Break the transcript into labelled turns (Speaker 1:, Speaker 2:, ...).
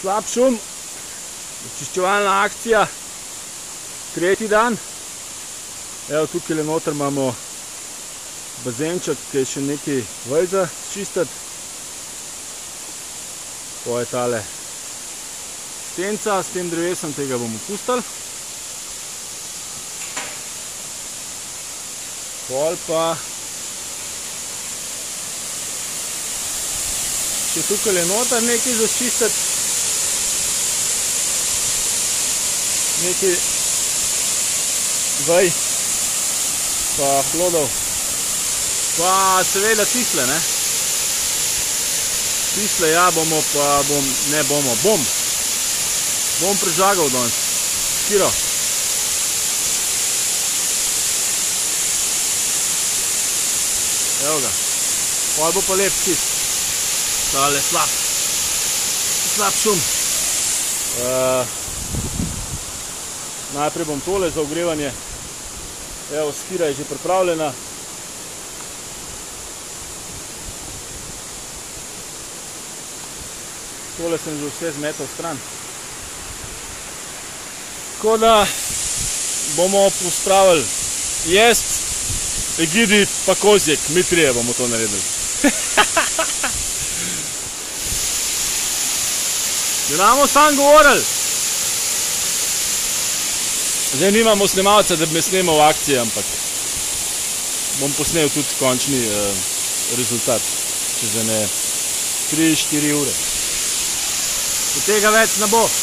Speaker 1: Slab šum, očiščevalna akcija, tretji dan. Evo, tukaj le noter imamo bazenček, ki je še nekaj vaj za čistiti. To je tale stenca, s tem drevesom tega bomo pustili. Pol pa še tukaj le noter nekaj za čistiti. Nekaj vaj pa hlodov. Pa seveda tisle, ne? Tisle, ja, bomo pa, bom prežagal danes. Skiro. Evo ga. Pol bo pa lep čist. Tale slab šum. Najprej bom tole za ogrevanje. Evo, skira je že pripravljena. Tole sem že vse zmetal stran. Tako da bomo pospravili jest, Egidi pa Kozjek, mi trije bomo to naredili. Ne bomo sam govorili. Zdaj nimamo snemalca, da bi me snemal v akciji, ampak bom posnel tudi končni rezultat čez ene 3-4 ure. Od tega več ne bo.